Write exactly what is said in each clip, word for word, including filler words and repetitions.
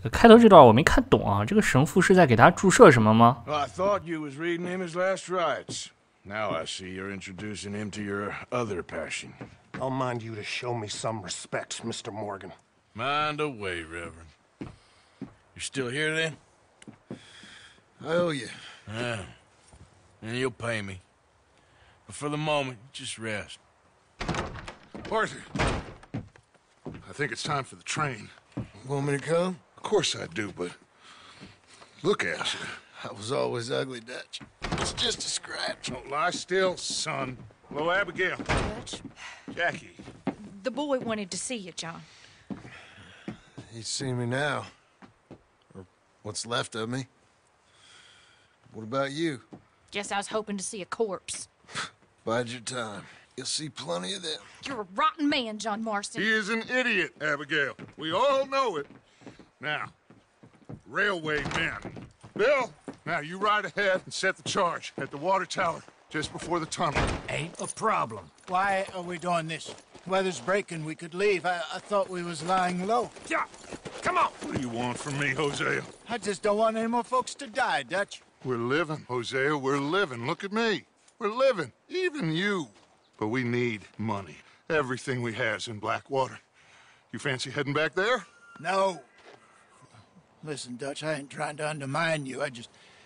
开头这段我没看懂啊，这个神父是在给他注射什么吗？ Well, I thought you was reading him his last rites. Now I see you're introducing him to your other passion. I'll mind you to show me some respect, Mister Morgan. Mind away, Reverend. You still here then? I owe you. Yeah. And you'll pay me. But for the moment, just rest. Arthur, I think it's time for the train. Want me to come? Of course I do, but look at you. I was always ugly, Dutch. It's just a scratch. Don't lie still, son. Hello, Abigail. Dutch, Jackie. the boy wanted to see you, John. He's seen me now. Or what's left of me. What about you? Guess I was hoping to see a corpse. Bide your time. You'll see plenty of them. You're a rotten man, John Marston. He is an idiot, Abigail. We all know it. Now, railway men. Bill, now you ride ahead and set the charge at the water tower just before the tunnel. Ain't a problem. Why are we doing this? Weather's breaking. We could leave. I, I thought we was lying low. Yeah, come on. What do you want from me, Hosea? I just don't want any more folks to die, Dutch. We're living, Hosea. We're living. Look at me. We're living. Even you. But we need money. Everything we has in Blackwater. You fancy heading back there? No. Listen, Dutch, I ain't trying to undermine you. I just...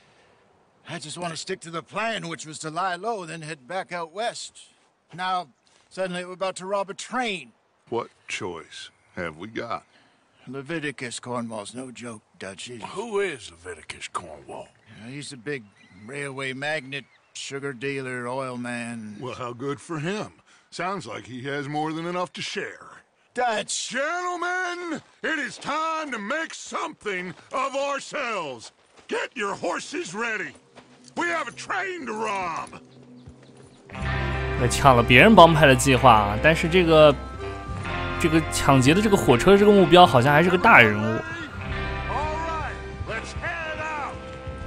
I just want to stick to the plan, which was to lie low, then head back out west. Now, suddenly we're about to rob a train. What choice have we got? Leviticus Cornwall's no joke, Dutch. He's, Who is Leviticus Cornwall? you know, he's a big railway magnate, sugar dealer, oil man. Well, how good for him. Sounds like he has more than enough to share. Dutch! Gentlemen, it is time to make something of ourselves. Get your horses ready. We have a train to rob. 抢了别人帮派的计划啊，但是这个这个抢劫的这个火车这个目标好像还是个大人物。 All right, let's head out.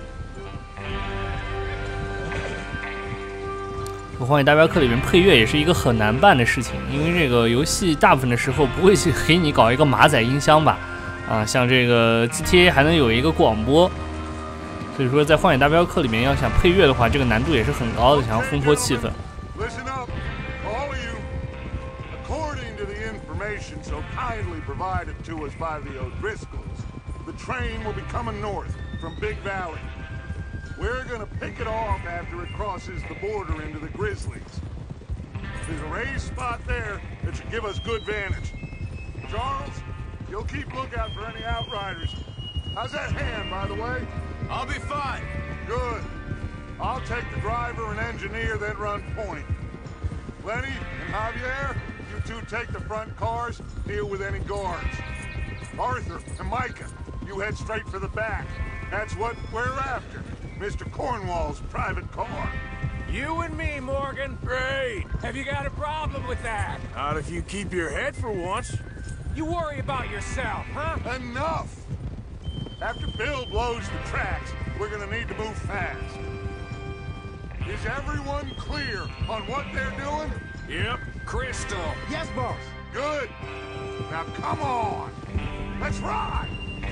《荒野大镖客》里面配乐也是一个很难办的事情，因为这个游戏大部分的时候不会去给你搞一个马仔音箱吧，啊，像这个 G T A 还能有一个广播，所以说在《荒野大镖客》里面要想配乐的话，这个难度也是很高的，想要烘托气氛。 Listen up, all of you. According to the information so kindly provided to us by the O'Driscolls, the train will be coming north from Big Valley. We're gonna pick it off after it crosses the border into the Grizzlies. There's a raised spot there that should give us good vantage. Charles, you'll keep lookout for any outriders. How's that hand, by the way? I'll be fine. Good. I'll take the driver and engineer, then run point. Lenny and Javier, you two take the front cars, deal with any guards. Arthur and Micah, you head straight for the back. That's what we're after. Mister Cornwall's private car. You and me, Morgan. Great. Have you got a problem with that? Not if you keep your head for once. You worry about yourself, huh? Enough! After Bill blows the tracks, we're gonna need to move fast. Is everyone clear on what they're doing? Yep. Crystal. Yes, boss. Good. Now come on. Let's ride.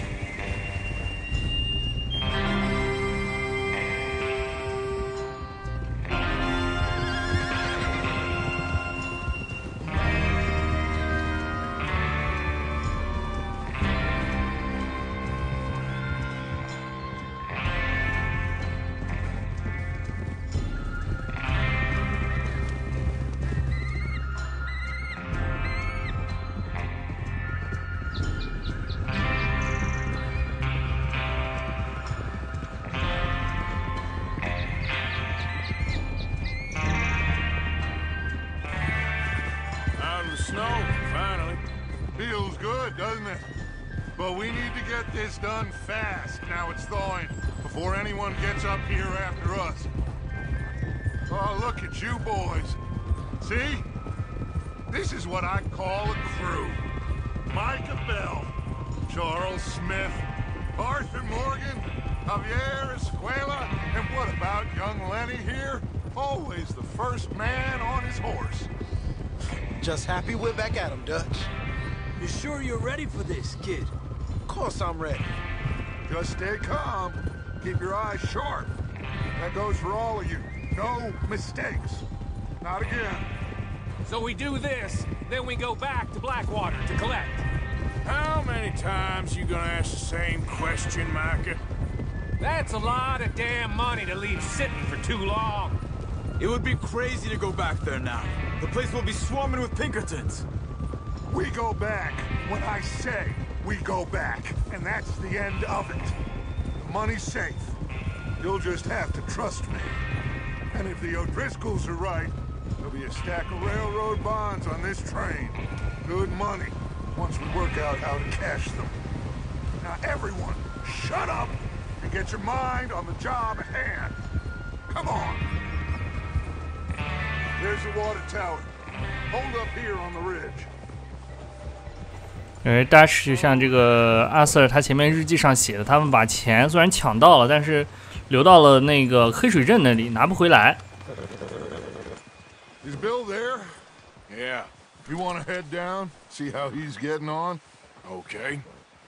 Snow, finally. Feels good, doesn't it? But we need to get this done fast, now it's thawing, before anyone gets up here after us. Oh, look at you boys. See? This is what I call a crew. Micah Bell, Charles Smith, Arthur Morgan, Javier Escuela, and what about young Lenny here? Always the first man on his horse. Just happy we're back at him, Dutch. You sure you're ready for this, kid? Of course I'm ready. Just stay calm. Keep your eyes sharp. That goes for all of you. No mistakes. Not again. So we do this, then we go back to Blackwater to collect. How many times you gonna ask the same question, Micah? That's a lot of damn money to leave sitting for too long. It would be crazy to go back there now. The place will be swarming with Pinkertons. We go back when I say we go back, and that's the end of it. The money's safe. You'll just have to trust me. And if the O'Driscolls are right, there'll be a stack of railroad bonds on this train. Good money, once we work out how to cash them. Now everyone, shut up and get your mind on the job at hand. Come on. There's the water tower. Hold up here on the ridge. 呃，大致像这个阿瑟他前面日记上写的，他们把钱虽然抢到了，但是流到了那个黑水镇那里，拿不回来。 Is Bill there? Yeah. You want to head down, see how he's getting on? Okay.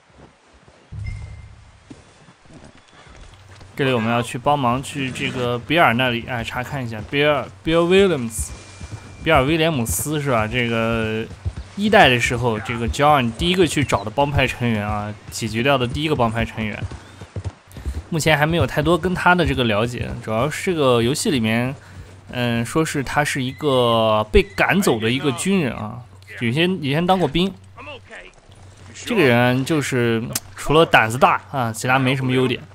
这里我们要去帮忙去这个比尔那里，哎，查看一下比尔 Bill Williams， 比尔威廉姆斯是吧？这个一代的时候，这个 John 第一个去找的帮派成员啊，解决掉的第一个帮派成员。目前还没有太多跟他的这个了解，主要是这个游戏里面，嗯，说是他是一个被赶走的一个军人啊，有些以前当过兵。这个人就是除了胆子大啊，其他没什么优点。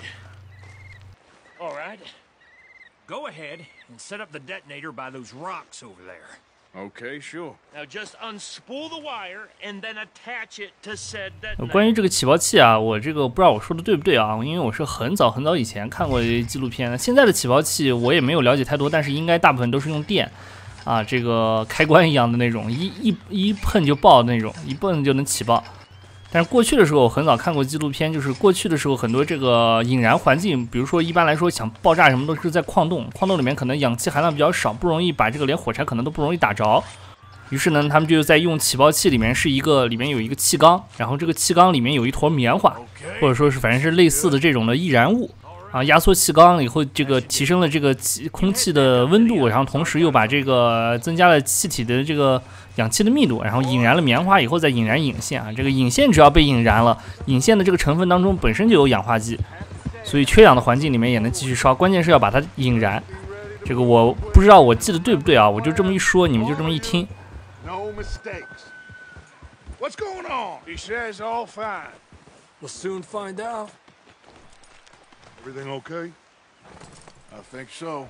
All right. Go ahead and set up the detonator by those rocks over there. Okay, sure. Now just unspool the wire and then attach it to said detonator. 关于这个起爆器啊，我这个不知道我说的对不对啊？因为我是很早很早以前看过纪录片，现在的起爆器我也没有了解太多，但是应该大部分都是用电啊，这个开关一样的那种，一一一碰就爆那种，一碰就能起爆。 但是过去的时候，我很早看过纪录片，就是过去的时候很多这个引燃环境，比如说一般来说想爆炸什么都是在矿洞，矿洞里面可能氧气含量比较少，不容易把这个连火柴可能都不容易打着。于是呢，他们就在用起爆器里面是一个里面有一个气缸，然后这个气缸里面有一坨棉花，或者说是反正是类似的这种的易燃物啊，压缩气缸以后，这个提升了这个气空气的温度，然后同时又把这个增加了气体的这个。 氧气的密度，然后引燃了棉花以后再引燃引线啊，这个引线只要被引燃了，引线的这个成分当中本身就有氧化剂，所以缺氧的环境里面也能继续烧，关键是要把它引燃。这个我不知道我记得对不对啊？我就这么一说，你们就这么一听。 No mistakes. What's going on? He says all fine. We'll soon find out. Everything okay? I think so.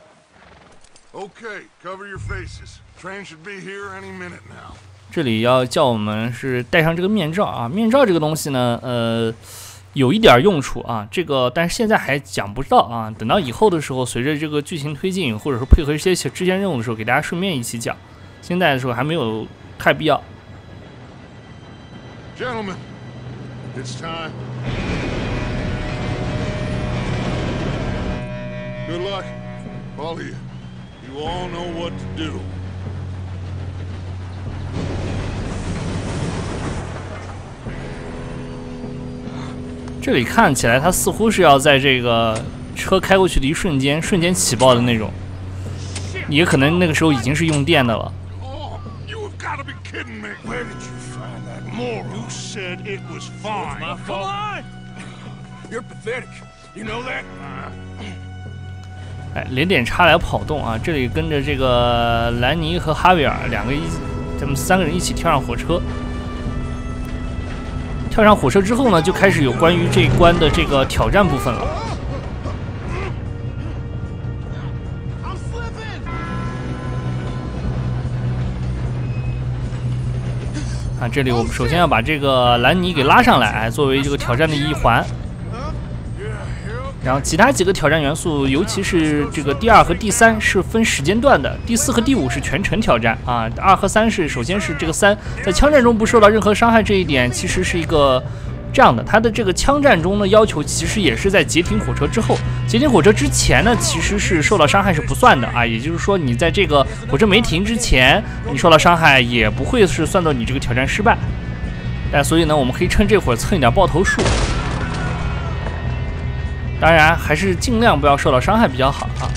Okay, cover your faces. Train should be here any minute now. 这里要叫我们是戴上这个面罩啊，面罩这个东西呢，呃，有一点用处啊，这个但是现在还讲不到啊，等到以后的时候，随着这个剧情推进，或者说配合一些支线任务的时候，给大家顺便一起讲。现在的时候还没有太必要。 Gentlemen, it's time. Good luck, all of you. You all know what to do. 这里看起来，它似乎是要在这个车开过去的一瞬间，瞬间起爆的那种，也可能那个时候已经是用电的了。 Oh, you have got to be kidding me. Where did you find that moron? You said it was fine. My Come on! You're pathetic. You know that? 哎，连点插来跑动啊！这里跟着这个兰尼和哈维尔两个一，咱们三个人一起跳上火车。跳上火车之后呢，就开始有关于这一关的这个挑战部分了。啊，这里我们首先要把这个兰尼给拉上来，作为这个挑战的一环。 然后其他几个挑战元素，尤其是这个第二和第三是分时间段的，第四和第五是全程挑战啊。二和三是首先是这个三在枪战中不受到任何伤害这一点，其实是一个这样的。它的这个枪战中的要求其实也是在截停火车之后，截停火车之前呢，其实是受到伤害是不算的啊。也就是说，你在这个火车没停之前，你受到伤害也不会是算作你这个挑战失败。但所以呢，我们可以趁这会儿蹭一点爆头数。 当然还是尽量不要受到伤害比较好啊。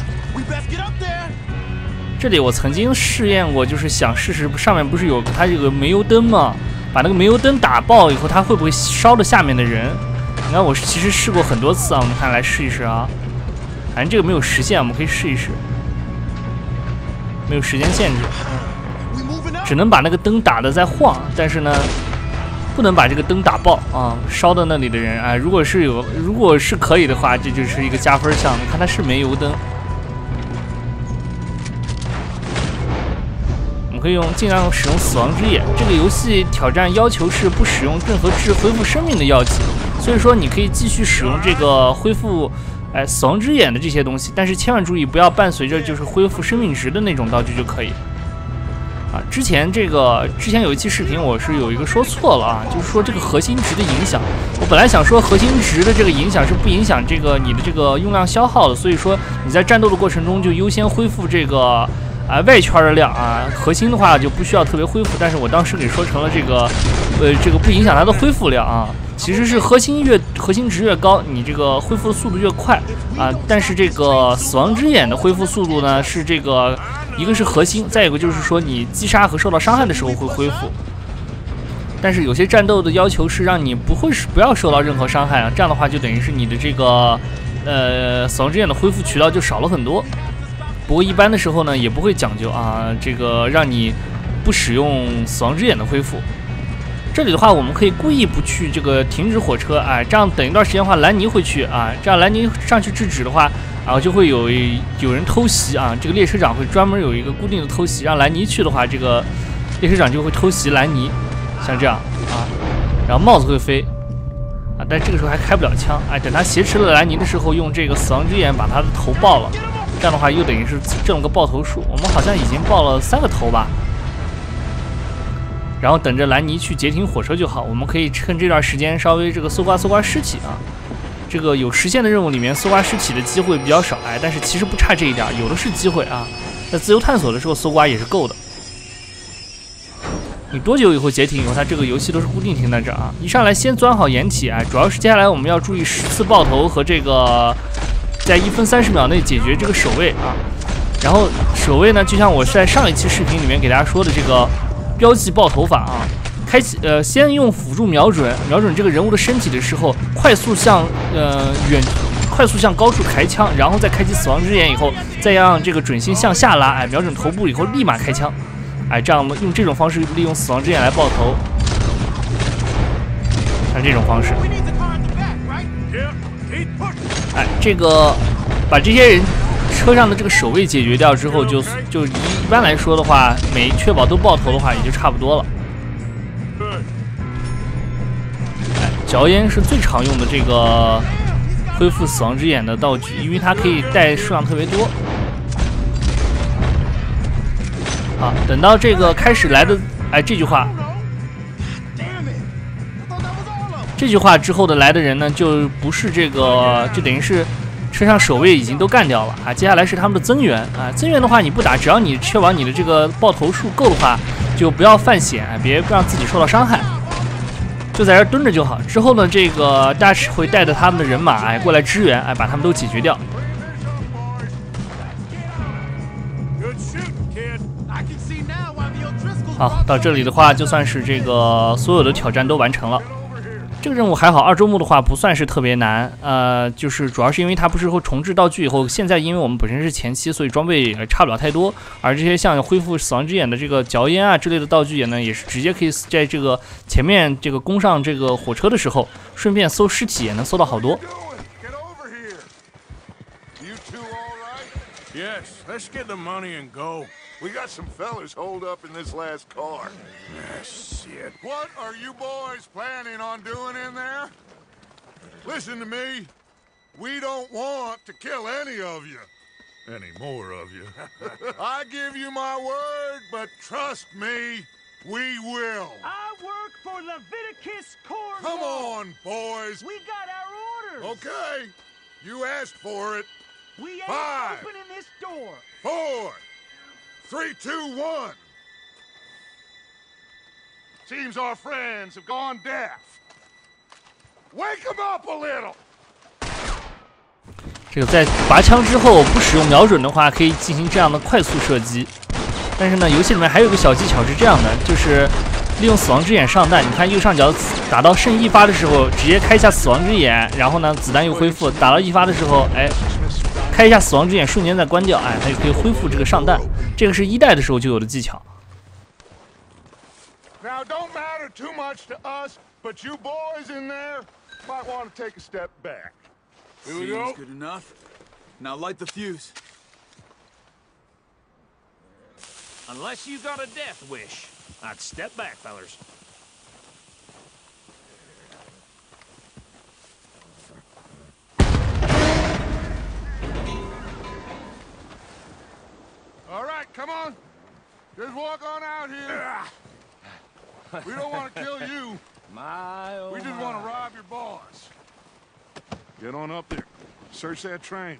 这里我曾经试验过，就是想试试上面不是有它有个煤油灯吗？把那个煤油灯打爆以后，它会不会烧到下面的人？你看我其实试过很多次啊，我们看来试一试啊。反正这个没有时限，我们可以试一试，没有时间限制，只能把那个灯打得在晃，但是呢，不能把这个灯打爆啊，烧到那里的人啊。如果是有，如果是可以的话，这就是一个加分项。你看它是煤油灯。我们可以用尽量使用死亡之眼。这个游戏挑战要求是不使用任何治恢复生命的药剂，所以说你可以继续使用这个恢复，哎，死亡之眼的这些东西，但是千万注意不要伴随着就是恢复生命值的那种道具就可以。啊，之前这个之前有一期视频我是有一个说错了啊，就是说这个核心值的影响，我本来想说核心值的这个影响是不影响这个你的这个用量消耗的，所以说你在战斗的过程中就优先恢复这个。啊，外圈的量啊，核心的话就不需要特别恢复，但是我当时给说成了这个，呃，这个不影响它的恢复量啊，其实是核心越核心值越高，你这个恢复的速度越快啊。但是这个死亡之眼的恢复速度呢，是这个一个是核心，再有一个就是说你击杀和受到伤害的时候会恢复。但是有些战斗的要求是让你不会是不要受到任何伤害啊，这样的话就等于是你的这个呃死亡之眼的恢复渠道就少了很多。不过一般的时候呢，也不会讲究啊，这个让你不使用死亡之眼的恢复。这里的话，我们可以故意不去这个停止火车，哎，这样等一段时间的话，兰尼会去啊，这样兰尼上去制止的话，然后就会有有人偷袭啊，这个列车长会专门有一个固定的偷袭，让兰尼去的话，这个列车长就会偷袭兰尼，像这样啊，然后帽子会飞啊，但这个时候还开不了枪，哎，等他挟持了兰尼的时候，用这个死亡之眼把他的头爆了。这样的话又等于是挣了个爆头数，我们好像已经爆了三个头吧。然后等着兰尼去截停火车就好，我们可以趁这段时间稍微这个搜刮搜刮尸体啊。这个有实现的任务里面搜刮尸体的机会比较少，哎，但是其实不差这一点，有的是机会啊。在自由探索的时候搜刮也是够的。你多久以后截停以后，它这个游戏都是固定停在这啊。一上来先钻好掩体，哎，主要是接下来我们要注意十次爆头和这个。在一分三十秒内解决这个守卫啊，然后守卫呢，就像我在上一期视频里面给大家说的这个标记爆头法啊，开启呃先用辅助瞄准瞄准这个人物的身体的时候，快速向呃远快速向高处抬枪，然后再开启死亡之眼以后，再让这个准心向下拉，哎，瞄准头部以后立马开枪，哎，这样用这种方式利用死亡之眼来爆头，像这种方式。哎，这个把这些人车上的这个守卫解决掉之后就，就就一一般来说的话，每确保都爆头的话，也就差不多了。哎，嚼烟是最常用的这个恢复死亡之眼的道具，因为它可以带数量特别多。好，等到这个开始来的，哎，这句话。这句话之后的来的人呢，就不是这个，就等于是车上守卫已经都干掉了啊。接下来是他们的增援啊，增援的话你不打，只要你确保你的这个爆头数够的话，就不要犯险，啊，别让自己受到伤害，就在这蹲着就好。之后呢，这个大使会带着他们的人马哎过来支援，哎把他们都解决掉。好，到这里的话，就算是这个所有的挑战都完成了。这个任务还好，二周目的话不算是特别难，呃，就是主要是因为它不是会重置道具以后，现在因为我们本身是前期，所以装备也差不了太多。而这些像恢复死亡之眼的这个嚼烟啊之类的道具也呢，也是直接可以在这个前面这个攻上这个火车的时候，顺便搜尸体也能搜到好多。 Yes, let's get the money and go. We got some fellas holed up in this last car. Ah, shit. What are you boys planning on doing in there? Listen to me. We don't want to kill any of you. Any more of you? I give you my word, but trust me, we will. I work for Leviticus Corps. Come on, boys. We got our orders. Okay. You asked for it. We ain't Five. opening this door. Four. Three, two, one. Seems our friends have gone deaf. Wake them up a little. 这个在拔枪之后不使用瞄准的话，可以进行这样的快速射击。但是呢，游戏里面还有一个小技巧是这样的，就是利用死亡之眼上弹。你看右上角打到剩一发的时候，直接开一下死亡之眼，然后呢子弹又恢复。打到一发的时候，哎，开一下死亡之眼，瞬间再关掉，哎，它就可以恢复这个上弹。这个是一代的时候就有的技巧。 Now, don't matter too much to us, but you boys in there might want to take a step back. Here we go. Good enough. Now light the fuse. Unless you got a death wish, I'd step back, fellers. All right, come on. Just walk on out here. We don't want to kill you. My, oh We just my. want to rob your boss. Get on up there. Search that train.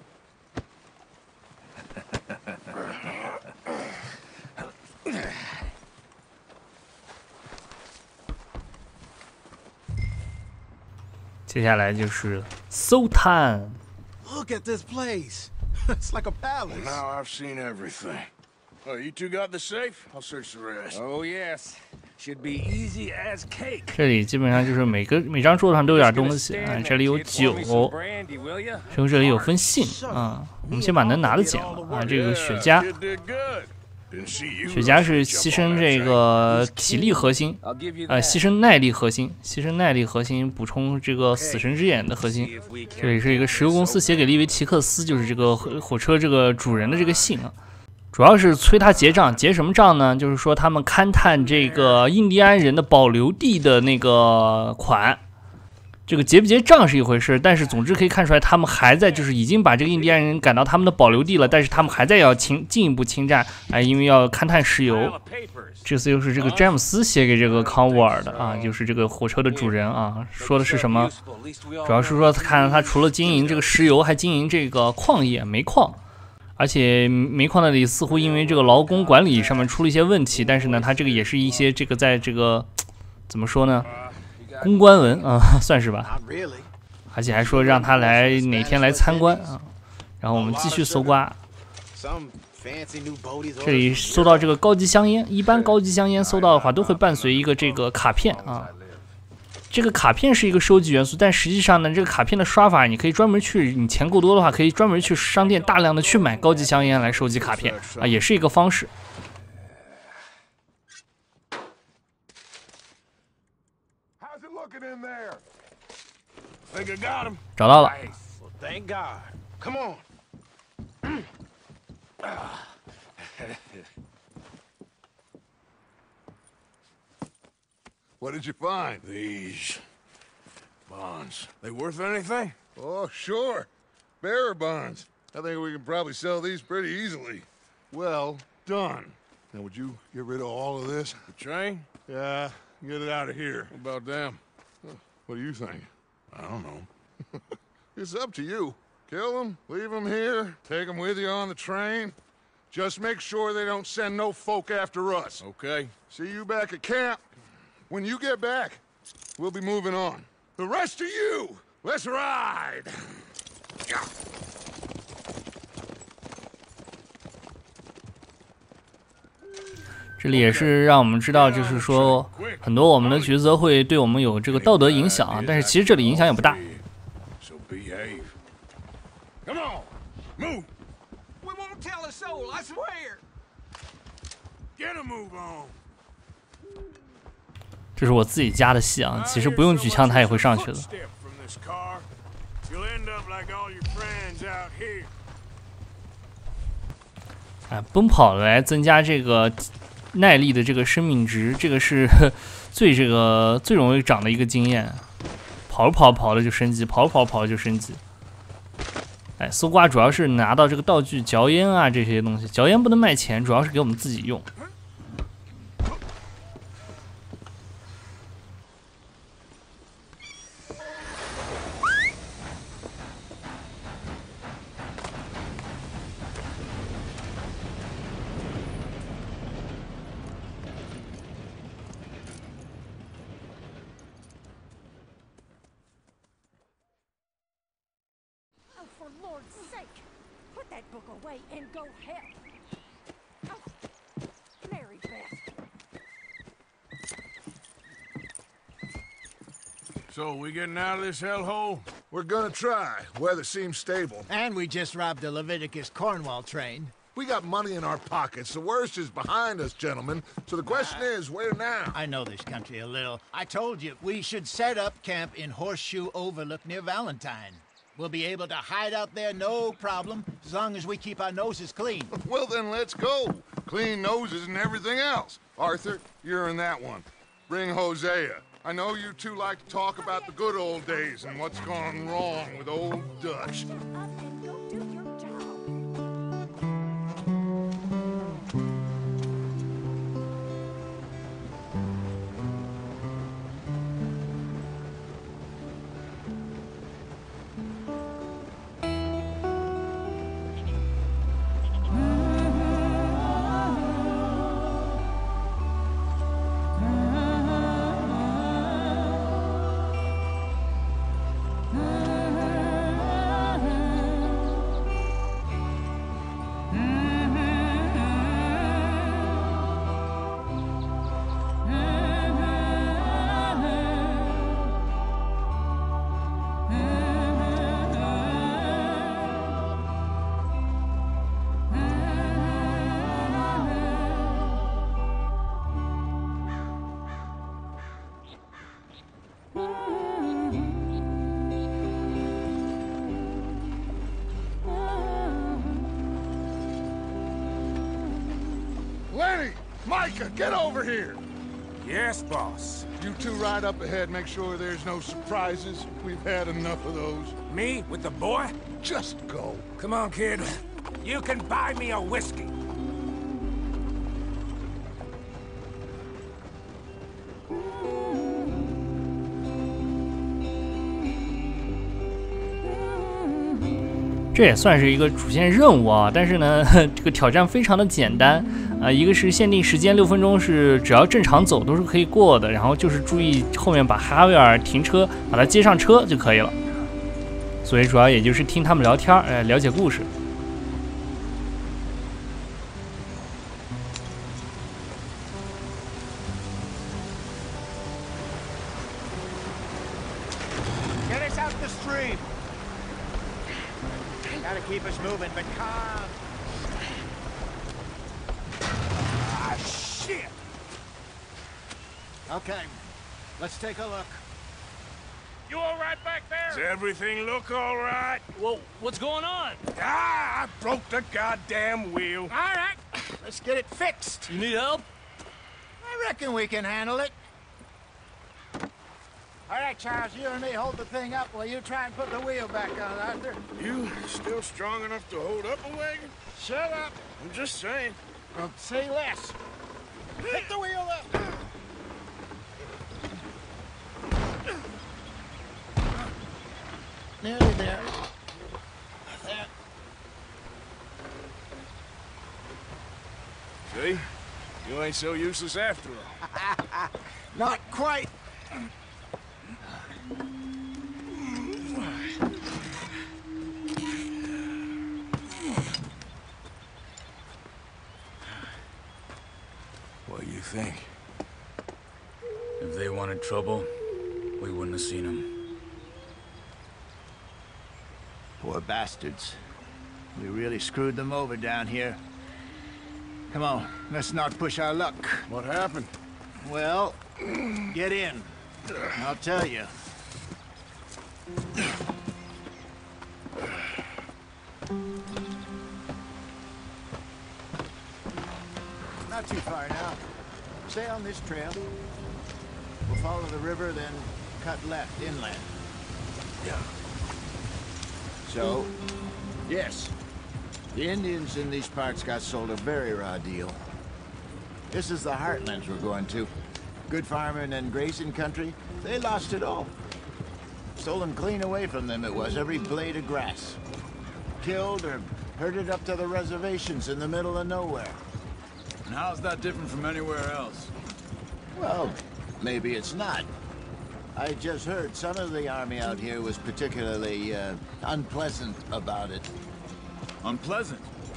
接下来就是搜探。 Look at this place. It's like a palace. Now I've seen everything. Oh, you two got the safe? I'll search the rest. Oh, yes. Should be easy as cake. 这里基本上就是每个每张桌子上都有点东西啊，这里有酒，然后这里有封信啊。我们先把能拿的捡了啊，这个雪茄。 You did good. Didn't see you. 雪茄是牺牲这个体力核心，呃，牺牲耐力核心，牺牲耐力核心，补充这个死神之眼的核心。这里是一个石油公司写给利维提克斯，就是这个火火车这个主人的这个信啊，主要是催他结账。结什么账呢？就是说他们勘探这个印第安人的保留地的那个款。 这个结不结账是一回事，但是总之可以看出来，他们还在就是已经把这个印第安人赶到他们的保留地了，但是他们还在要侵进一步侵占，哎，因为要勘探石油。这次又是这个詹姆斯写给这个康沃尔的啊，就是这个火车的主人啊，说的是什么？主要是说看他除了经营这个石油，还经营这个矿业煤矿，而且煤矿那里似乎因为这个劳工管理上面出了一些问题，但是呢，他这个也是一些这个在这个怎么说呢？ 公关文啊，算是吧，而且还说让他来哪天来参观啊。然后我们继续搜刮，这里搜到这个高级香烟，一般高级香烟搜到的话都会伴随一个这个卡片啊。这个卡片是一个收集元素，但实际上呢，这个卡片的刷法你可以专门去，你钱够多的话，可以专门去商店大量的去买高级香烟来收集卡片啊，也是一个方式。 In there. Think I got him. 找到了。 Well, thank God. Come on. What did you find? These bonds. They worth anything? Oh, sure. Bearer bonds. I think we can probably sell these pretty easily. Well done. Now, would you get rid of all of this? The train? Yeah, get it out of here. What about them? What do you think? I don't know. It's up to you. Kill them, leave them here, take them with you on the train. Just make sure they don't send no folk after us. Okay. See you back at camp. When you get back, we'll be moving on. The rest of you, let's ride! 这里也是让我们知道，就是说很多我们的抉择会对我们有这个道德影响啊，但是其实这里影响也不大。 So behave. Come on, move. We won't tell a soul, I swear. Get a move on. 这是我自己加的戏啊，其实不用举枪他也会上去的。 You'll end up like all your friends out here. 哎，奔跑来增加这个耐力的这个生命值，这个是最这个最容易长的一个经验。跑着跑着跑着就升级，跑着跑着跑着就升级。哎，搜刮主要是拿到这个道具嚼烟啊这些东西，嚼烟不能卖钱，主要是给我们自己用。 away and go help. Oh, Mary Beth. So, we getting out of this hellhole? We're gonna try. Weather seems stable. And we just robbed a Leviticus Cornwall train. We got money in our pockets. The worst is behind us, gentlemen. So the question is, where now? I know this country a little. I told you, we should set up camp in Horseshoe Overlook near Valentine. We'll be able to hide out there, no problem, as long as we keep our noses clean. Well, then let's go. Clean noses and everything else. Arthur, you're in that one. Bring Hosea. I know you two like to talk about the good old days and what's gone wrong with old Dutch. Shut up and go do your job. Lenny! Micah, get over here! Yes, boss. You two ride up ahead, make sure there's no surprises. We've had enough of those. Me with the boy? Just go. Come on, kid. You can buy me a whiskey. "这也算是一个主线任务啊，但是呢，这个挑战非常的简单啊、呃，一个是限定时间六分钟，是只要正常走都是可以过的，然后就是注意后面把哈维尔停车，把他接上车就可以了。所以主要也就是听他们聊天，呃，了解故事。 Get us out the stream. Gotta keep us moving, but calm. Ah, shit! Okay, let's take a look. You all right back Does there? everything look all right? Well, what's going on? Ah, I broke the goddamn wheel. All right, let's get it fixed. You need help? I reckon we can handle it. All right, Charles, you and me hold the thing up while you try and put the wheel back on, Arthur. You still strong enough to hold up a wagon? Shut up. I'm just saying. Well, say less. Pick the wheel up. Nearly there. There. See? You ain't so useless after all. Not quite. What do you think? If they wanted trouble, we wouldn't have seen them. Poor bastards. We really screwed them over down here. Come on, let's not push our luck. What happened? Well, get in. I'll tell you. Not too far now. Stay on this trail. We'll follow the river, then cut left inland. Yeah. So, yes, the Indians in these parts got sold a very raw deal. This is the heartlands we're going to. Good farming and grazing country, they lost it all. Stolen clean away from them it was, every blade of grass. Killed or herded up to the reservations in the middle of nowhere. And how's that different from anywhere else? Well, maybe it's not. I just heard some of the army out here was particularly uh, unpleasant about it. Unpleasant?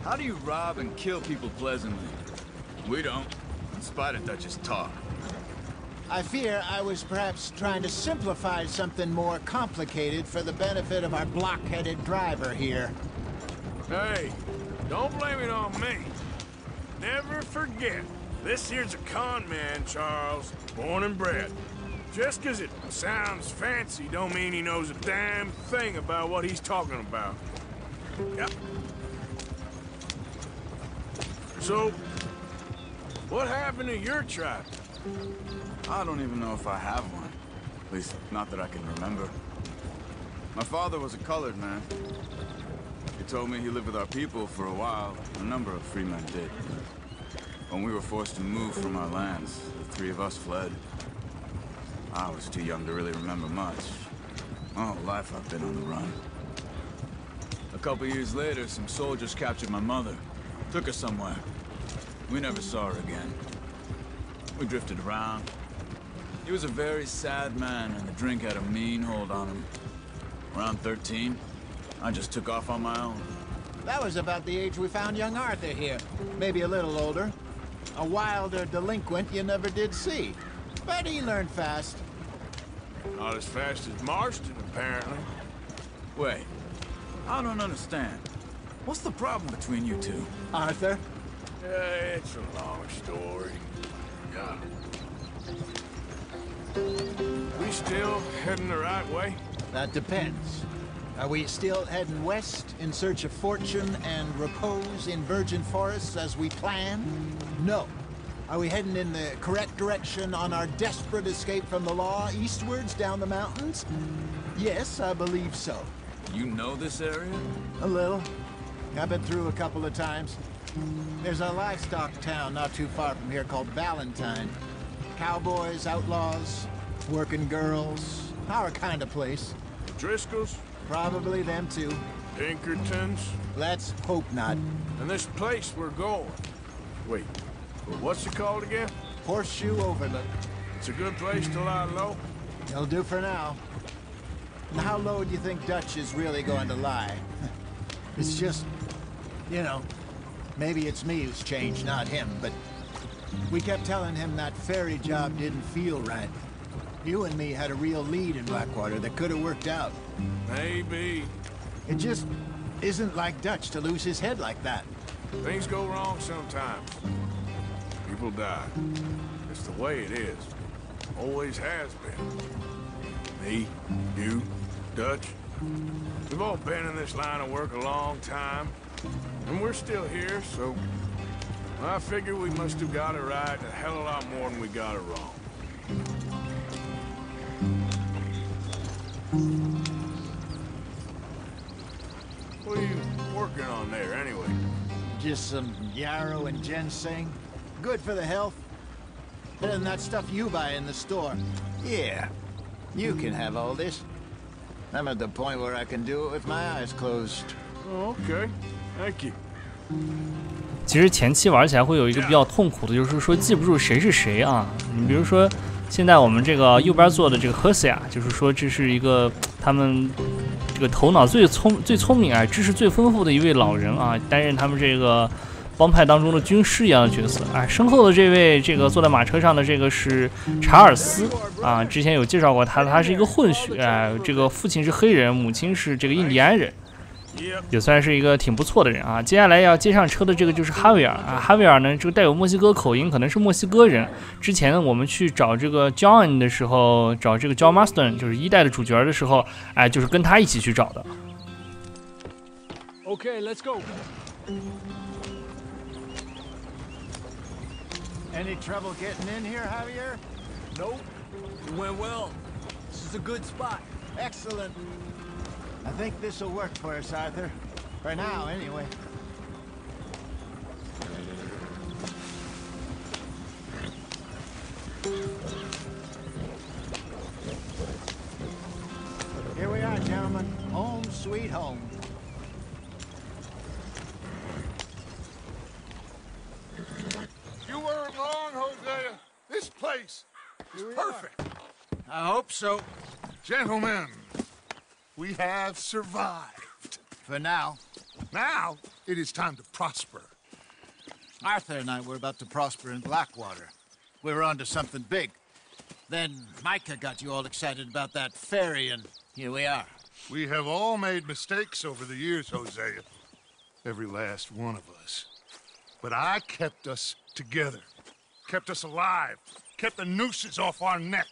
How do you rob and kill people pleasantly? We don't, in spite of Dutch's talk. I fear I was perhaps trying to simplify something more complicated for the benefit of our block-headed driver here. Hey, don't blame it on me. Never forget, this here's a con man, Charles, born and bred. Just 'cause it sounds fancy don't mean he knows a damn thing about what he's talking about. Yep. So, what happened to your tribe? I don't even know if I have one. At least, not that I can remember. My father was a colored man. He told me he lived with our people for a while. A number of free men did. When we were forced to move from our lands, the three of us fled. I was too young to really remember much. My whole life I've been on the run. A couple years later, some soldiers captured my mother. Took her somewhere. We never saw her again. We drifted around. He was a very sad man, and the drink had a mean hold on him. Around thirteen, I just took off on my own. That was about the age we found young Arthur here. Maybe a little older. A wilder delinquent you never did see. But he learned fast. Not as fast as Marston, apparently. Wait, I don't understand. What's the problem between you two? Arthur? Yeah, it's a long story. Yeah. We still heading the right way? That depends. Are we still heading west in search of fortune and repose in virgin forests as we planned? No. Are we heading in the correct direction on our desperate escape from the law eastwards down the mountains? Yes, I believe so. You know this area? A little. I've been through a couple of times. There's a livestock town not too far from here called Valentine. Cowboys, outlaws, working girls, our kind of place. Driscolls? Probably them too. Pinkertons? Let's hope not. And this place we're going. Wait, well, what's it called again? Horseshoe Overlook. It's a good place to lie low? It'll do for now. And how low do you think Dutch is really going to lie? It's just, you know, maybe it's me who's changed, not him, but we kept telling him that ferry job didn't feel right. You and me had a real lead in Blackwater that could have worked out. Maybe. It just isn't like Dutch to lose his head like that. Things go wrong sometimes. People die. It's the way it is. Always has been. Me, you, Dutch. We've all been in this line of work a long time. And we're still here, so I figure we must have got it right a hell of a lot more than we got it wrong. What are you working on there, anyway? Just some yarrow and ginseng. Good for the health. Better than that stuff you buy in the store. Yeah, you can have all this. I'm at the point where I can do it with my eyes closed. Oh, okay. Thank you. 其实前期玩起来会有一个比较痛苦的，就是说记不住谁是谁啊。你比如说，现在我们这个右边做的这个 Hesea， 就是说这是一个他们这个头脑最聪最聪明啊，知识最丰富的一位老人啊，担任他们这个帮派当中的军师一样的角色。哎，身后的这位这个坐在马车上的这个是查尔斯啊，之前有介绍过他，他是一个混血，哎，这个父亲是黑人，母亲是这个印第安人。也算是一个挺不错的人啊。接下来要接上车的这个就是哈维尔啊，哈维尔呢，这个带有墨西哥口音，可能是墨西哥人。之前呢，我们去找这个 John 的时候，找这个 John Marston， 就是一代的主角的时候，哎，就是跟他一起去找的。 Okay, let's go. Any trouble getting in here, Javier? Nope. It went well. This is a good spot. Excellent. I think this will work for us, Arthur. For now, anyway. Here we are, gentlemen. Home sweet home. You weren't wrong, Hosea. This place is perfect. I hope so. Gentlemen, we have survived. For now. Now, it is time to prosper. Arthur and I were about to prosper in Blackwater. We were onto something big. Then Micah got you all excited about that ferry, and here we are. We have all made mistakes over the years, Hosea. Every last one of us. But I kept us together. Kept us alive. Kept the nooses off our neck.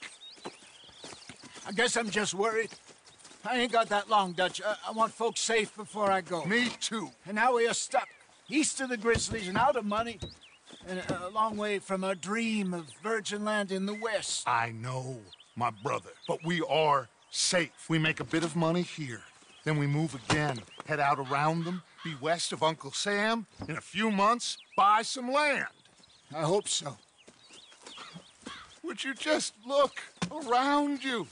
I guess I'm just worried. I ain't got that long, Dutch. I, I want folks safe before I go. Me too. And now we are stuck. East of the Grizzlies and out of money. And a, a long way from our dream of virgin land in the west. I know, my brother. But we are safe. We make a bit of money here. Then we move again. Head out around them. Be west of Uncle Sam. In a few months, buy some land. I hope so. Would you just look around you?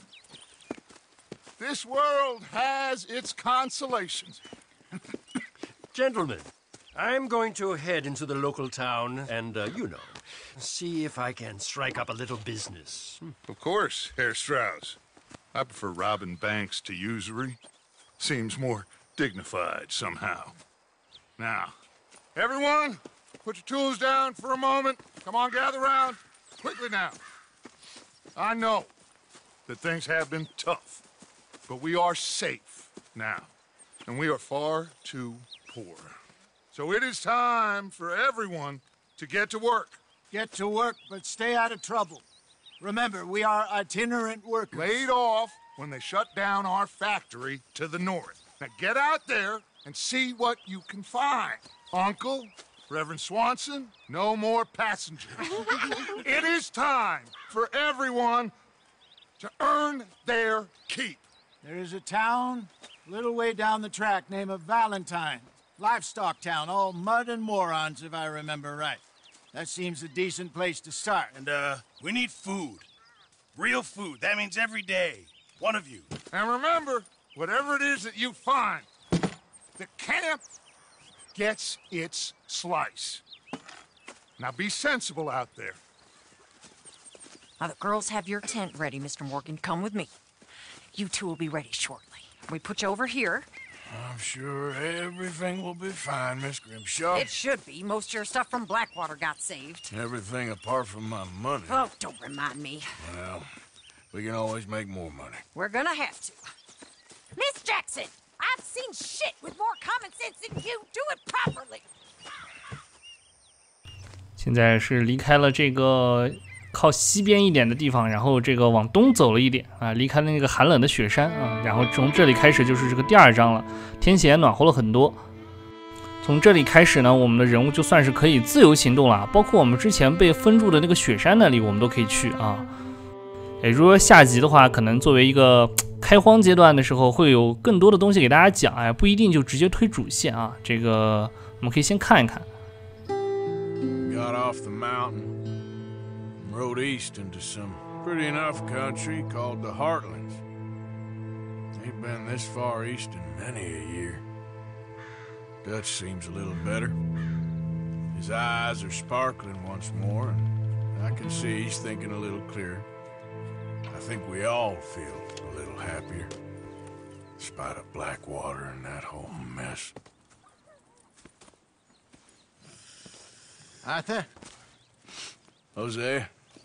This world has its consolations. Gentlemen, I'm going to head into the local town and, uh, you know, see if I can strike up a little business. Of course, Herr Strauss. I prefer robbing banks to usury. Seems more dignified somehow. Now, everyone, put your tools down for a moment. Come on, gather round. Quickly now. I know that things have been tough, but we are safe now, and we are far too poor. So it is time for everyone to get to work. Get to work, but stay out of trouble. Remember, we are itinerant workers. Laid off when they shut down our factory to the north. Now get out there and see what you can find. Uncle, Reverend Swanson, no more passengers. It is time for everyone to earn their keep. There is a town a little way down the track named Valentine. Livestock town, all mud and morons, if I remember right. That seems a decent place to start. And, uh, we need food. Real food. That means every day. One of you. And remember, whatever it is that you find, the camp gets its slice. Now be sensible out there. Now, the girls have your tent ready, Mister Morgan. Come with me. You two will be ready shortly. We put you over here. I'm sure everything will be fine, Miss Grimshaw. It should be. Most of your stuff from Blackwater got saved. Everything apart from my money. Oh, don't remind me. Well, we can always make more money. We're gonna have to. Miss Jackson, I've seen shit with more common sense than you. Do it properly. 现在是离开了这个靠西边一点的地方，然后这个往东走了一点啊，离开了那个寒冷的雪山啊，然后从这里开始就是这个第二章了，天气也暖和了很多。从这里开始呢，我们的人物就算是可以自由行动了，包括我们之前被分住的那个雪山那里，我们都可以去啊。诶，如果下集的话，可能作为一个开荒阶段的时候，会有更多的东西给大家讲，哎，不一定就直接推主线啊。这个我们可以先看一看。 Got off the mountain, rode east into some pretty enough country called the Heartlands. Ain't been this far east in many a year. Dutch seems a little better. His eyes are sparkling once more, and I can see he's thinking a little clearer. I think we all feel a little happier, in spite of Blackwater and that whole mess. Arthur? Jose?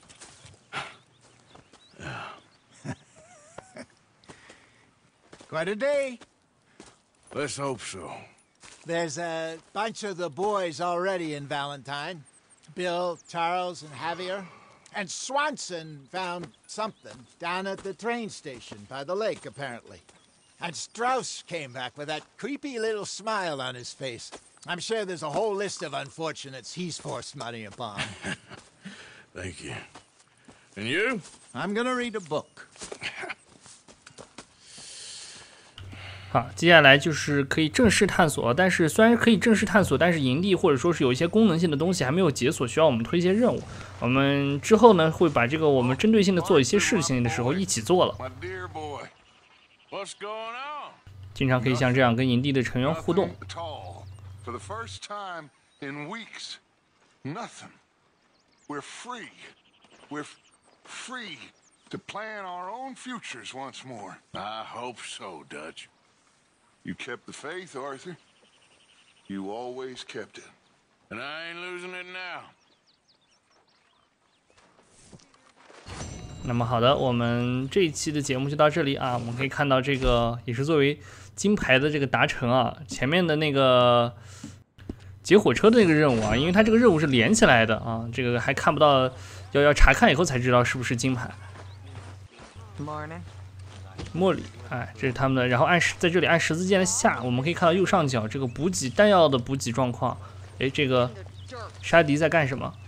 Quite a day. Let's hope so. There's a bunch of the boys already in Valentine. Bill, Charles, and Javier. And Swanson found something down at the train station by the lake, apparently. And Strauss came back with that creepy little smile on his face. I'm sure there's a whole list of unfortunates he's forced money upon. Thank you. And you? I'm gonna read a book. 好，接下来就是可以正式探索，但是虽然可以正式探索，但是营地或者说是有一些功能性的东西还没有解锁，需要我们推一些任务。我们之后呢会把这个我们针对性的做一些事情的时候一起做了。经常可以像这样跟营地的成员互动。 For the first time in weeks, nothing. We're free. We're free to plan our own futures once more. I hope so, Dutch. You kept the faith, Arthur. You always kept it. And I ain't losing it now. 那么好的，我们这一期的节目就到这里啊。我们可以看到这个也是作为金牌的这个达成啊，前面的那个劫火车的那个任务啊，因为它这个任务是连起来的啊，这个还看不到，要要查看以后才知道是不是金牌。莫里，哎，这是他们的，然后按在这里按十字键的下，我们可以看到右上角这个补给弹药的补给状况。哎，这个沙迪在干什么？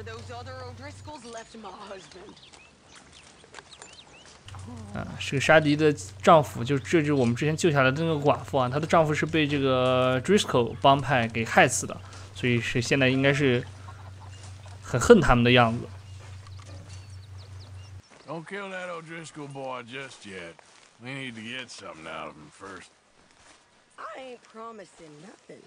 啊，是个沙迪的丈夫，就这就是我们之前救下来的那个寡妇啊，她的丈夫是被这个 Driscoll 帮派给害死的，所以是现在应该是很恨他们的样子。 Don't kill that O'Driscoll boy just yet. We need to get something out of him first. I ain't promising nothing.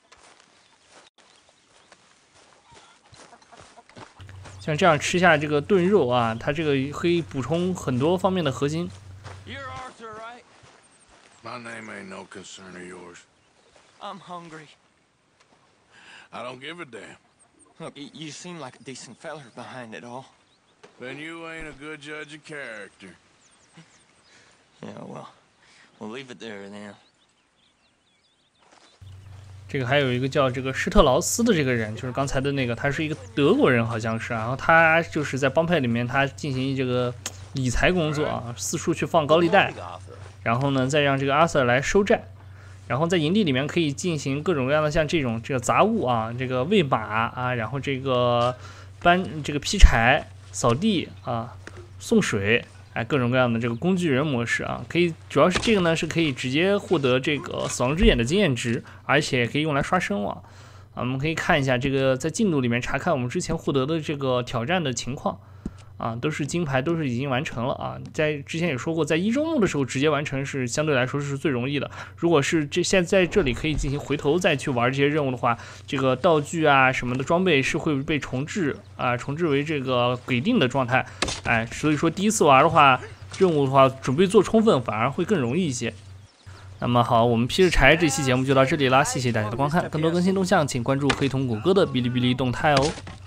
像这样吃下这个炖肉啊，它这个可以补充很多方面的核心。 You're Arthur, right? My name ain't no concern of yours. I'm hungry. I don't give a damn. Look, you seem like a decent feller behind it all. Then you ain't a good judge of character. Yeah, well, we'll leave it there then. 这个还有一个叫这个施特劳斯的这个人，就是刚才的那个，他是一个德国人，好像是，然后他就是在帮派里面，他进行这个理财工作啊，四处去放高利贷，然后呢，再让这个阿瑟来收债，然后在营地里面可以进行各种各样的像这种这个杂物啊，这个喂马啊，然后这个搬这个劈柴、扫地啊、送水。哎，各种各样的这个工具人模式啊，可以主要是这个呢，是可以直接获得这个死亡之眼的经验值，而且可以用来刷声望。啊，我们可以看一下这个在进度里面查看我们之前获得的这个挑战的情况，啊，都是金牌，都是已经完成了啊。在之前也说过，在一周目的时候直接完成是相对来说是最容易的。如果是这现在在这里可以进行回头再去玩这些任务的话，这个道具啊什么的装备是会被重置啊，重置为这个给定的状态。哎，所以说第一次玩的话，任务的话准备做充分，反而会更容易一些。那么好，我们劈着柴这期节目就到这里啦，谢谢大家的观看。更多更新动向，请关注黑瞳谷歌的哔哩哔哩动态哦。